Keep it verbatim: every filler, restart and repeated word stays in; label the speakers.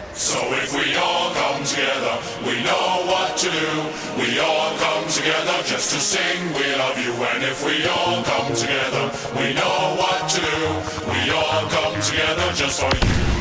Speaker 1: So if we all come together, we know what to do. We all come together just to sing we love you. And if we all come together, we know what to do. We all come together just for you.